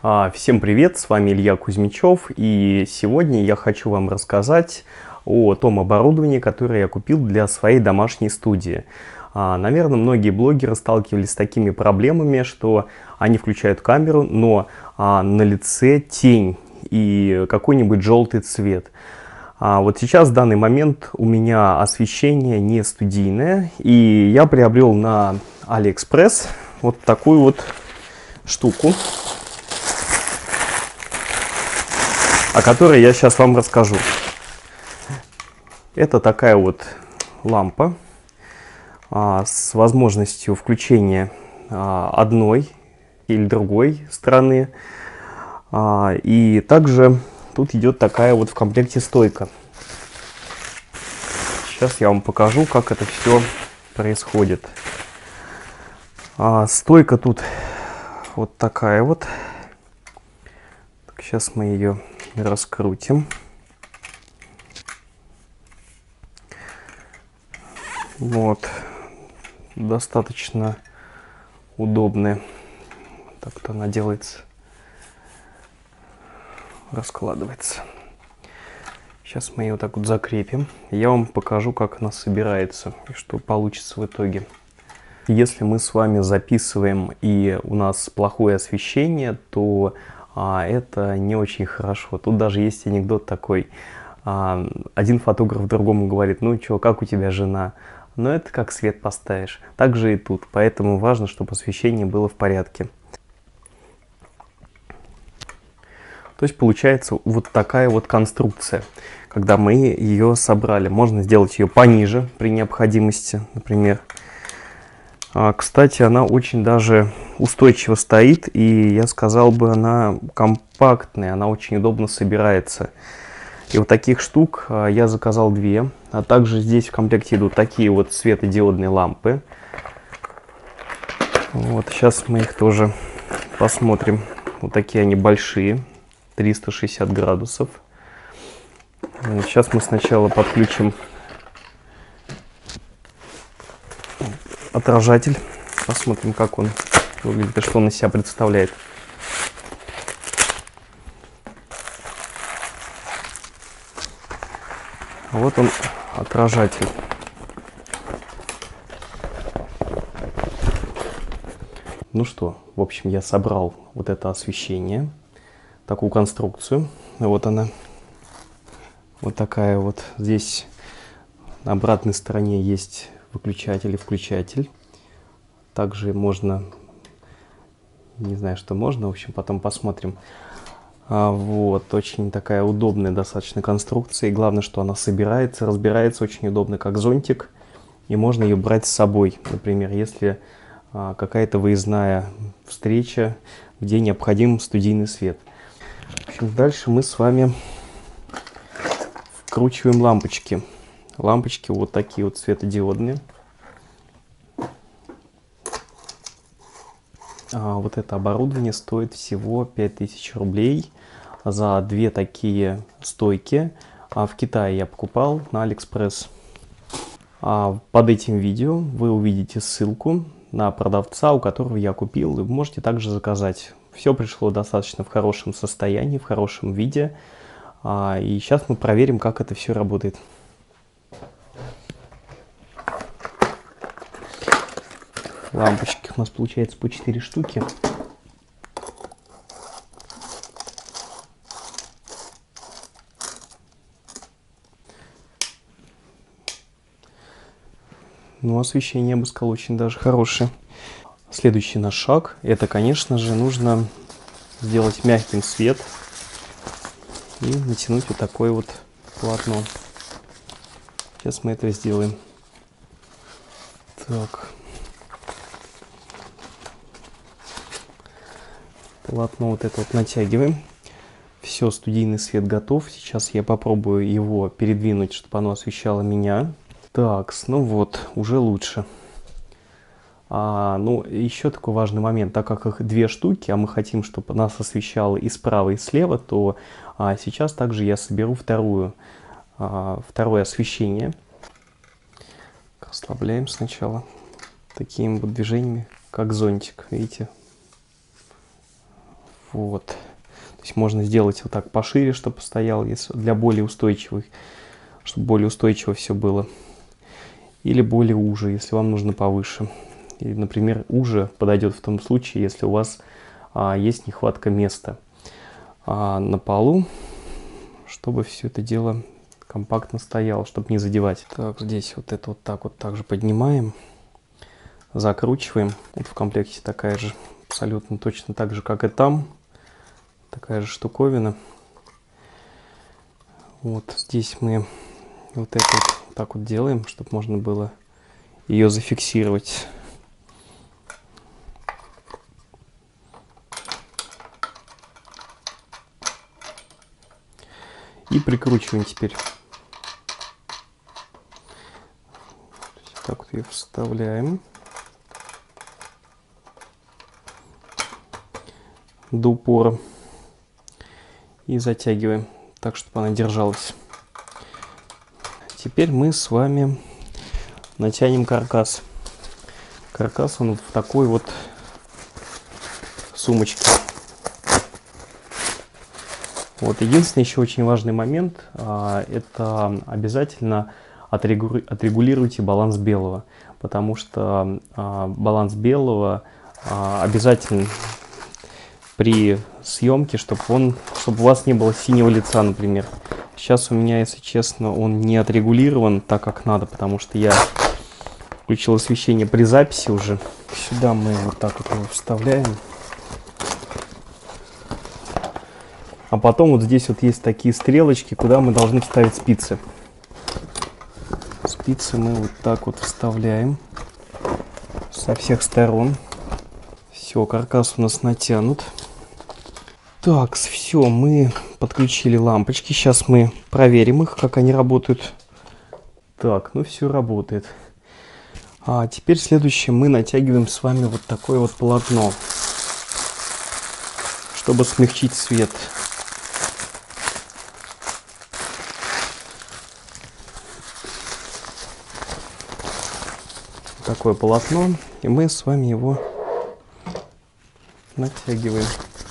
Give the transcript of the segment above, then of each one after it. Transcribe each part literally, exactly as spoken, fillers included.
А, Всем привет, с вами Илья Кузьмичев, и сегодня я хочу вам рассказать о том оборудовании, которое я купил для своей домашней студии. А, Наверное, многие блогеры сталкивались с такими проблемами, что они включают камеру, но а, на лице тень и какой-нибудь желтый цвет. А вот сейчас, в данный момент, у меня освещение не студийное, и я приобрел на AliExpress вот такую вот штуку, о которой я сейчас вам расскажу. Это такая вот лампа а, с возможностью включения а, одной или другой стороны. А, и также тут идет такая вот в комплекте стойка. Сейчас я вам покажу, как это все происходит. А, стойка тут вот такая вот. Так, сейчас мы ее раскрутим. Вот, достаточно удобная. Так-то она делается, раскладывается. Сейчас мы ее вот так вот закрепим. Я вам покажу, как она собирается и что получится в итоге. Если мы с вами записываем и у нас плохое освещение, то а, это не очень хорошо. Тут даже есть анекдот такой. А, один фотограф другому говорит: ну чё, как у тебя жена? Но это как свет поставишь. Так же и тут. Поэтому важно, чтобы освещение было в порядке. То есть получается вот такая вот конструкция. Когда мы ее собрали, можно сделать ее пониже при необходимости, например. А, кстати, она очень даже устойчиво стоит, и я сказал бы, она компактная, она очень удобно собирается. И вот таких штук а, я заказал две. А также здесь в комплекте идут такие вот светодиодные лампы. Вот, сейчас мы их тоже посмотрим. Вот такие они большие, триста шестьдесят градусов. Сейчас мы сначала подключим отражатель. Посмотрим, как он выглядит и что он из себя представляет. Вот он, отражатель. Ну что, в общем, я собрал вот это освещение, такую конструкцию. Вот она. Вот такая вот. Здесь на обратной стороне есть выключатель и включатель. Также можно, не знаю, что можно, в общем, потом посмотрим. А, вот, очень такая удобная достаточно конструкция. И главное, что она собирается, разбирается очень удобно, как зонтик. И можно ее брать с собой. Например, если а, какая-то выездная встреча, где необходим студийный свет. В общем, дальше мы с вами вкручиваем лампочки. Лампочки вот такие вот светодиодные. А вот это оборудование стоит всего пять тысяч рублей за две такие стойки. А в Китае я покупал на AliExpress. А под этим видео вы увидите ссылку на продавца, у которого я купил. И вы можете также заказать. Все пришло достаточно в хорошем состоянии, в хорошем виде. А, и сейчас мы проверим, как это все работает. Лампочки у нас получается по четыре штуки. Ну, освещение, я бы сказал, очень даже хорошее. Следующий наш шаг, это, конечно же, нужно сделать мягким свет и натянуть вот такое вот полотно. Сейчас мы это сделаем. Так. Полотно вот это вот натягиваем. Все, студийный свет готов. Сейчас я попробую его передвинуть, чтобы оно освещало меня. Так, ну вот, уже лучше. А, ну, еще такой важный момент. Так как их две штуки, а мы хотим, чтобы нас освещало и справа, и слева, то а, сейчас также я соберу вторую, а, второе освещение. Расслабляем сначала такими вот движениями, как зонтик, видите? Вот. То есть можно сделать вот так пошире, чтобы стоял, если для более устойчивых, чтобы более устойчиво все было. Или более уже, если вам нужно повыше. И, например, уже подойдет в том случае, если у вас а, есть нехватка места а, на полу, чтобы все это дело компактно стояло, чтобы не задевать. Так, здесь вот это вот так вот также поднимаем, закручиваем. Вот в комплекте такая же, абсолютно точно так же, как и там. Такая же штуковина. Вот здесь мы вот это вот так вот делаем, чтобы можно было ее зафиксировать. И прикручиваем теперь. Так вот ее вставляем до упора и затягиваем так, чтобы она держалась. Теперь мы с вами натянем каркас. Каркас он вот в такой вот сумочке. Вот единственный еще очень важный момент, а, это обязательно отрегу... отрегулируйте баланс белого, потому что а, баланс белого а, обязательно при съемке, чтобы он, чтобы у вас не было синего лица, например. Сейчас у меня, если честно, он не отрегулирован так, как надо, потому что я включил освещение при записи уже. Сюда мы вот так вот его вставляем. А потом вот здесь вот есть такие стрелочки, куда мы должны вставить спицы. Спицы мы вот так вот вставляем со всех сторон. Все, каркас у нас натянут. Так, все, мы подключили лампочки. Сейчас мы проверим их, как они работают. Так, ну все работает. А теперь следующее, мы натягиваем с вами вот такое вот полотно, чтобы смягчить свет. Такое полотно, и мы с вами его натягиваем.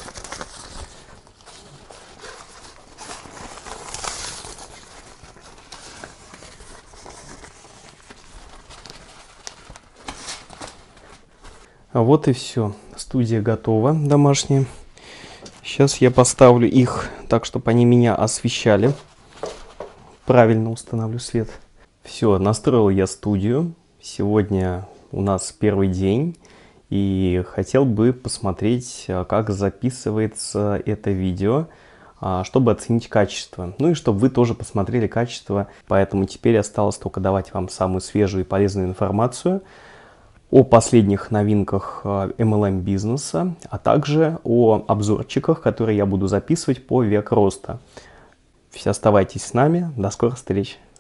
А вот и все. Студия готова, домашняя. Сейчас я поставлю их так, чтобы они меня освещали. Правильно установлю свет. Все, настроил я студию. Сегодня у нас первый день. И хотел бы посмотреть, как записывается это видео, чтобы оценить качество. Ну и чтобы вы тоже посмотрели качество. Поэтому теперь осталось только давать вам самую свежую и полезную информацию о последних новинках эм эл эм бизнеса, а также о обзорчиках, которые я буду записывать по век роста. Все оставайтесь с нами. До скорых встреч!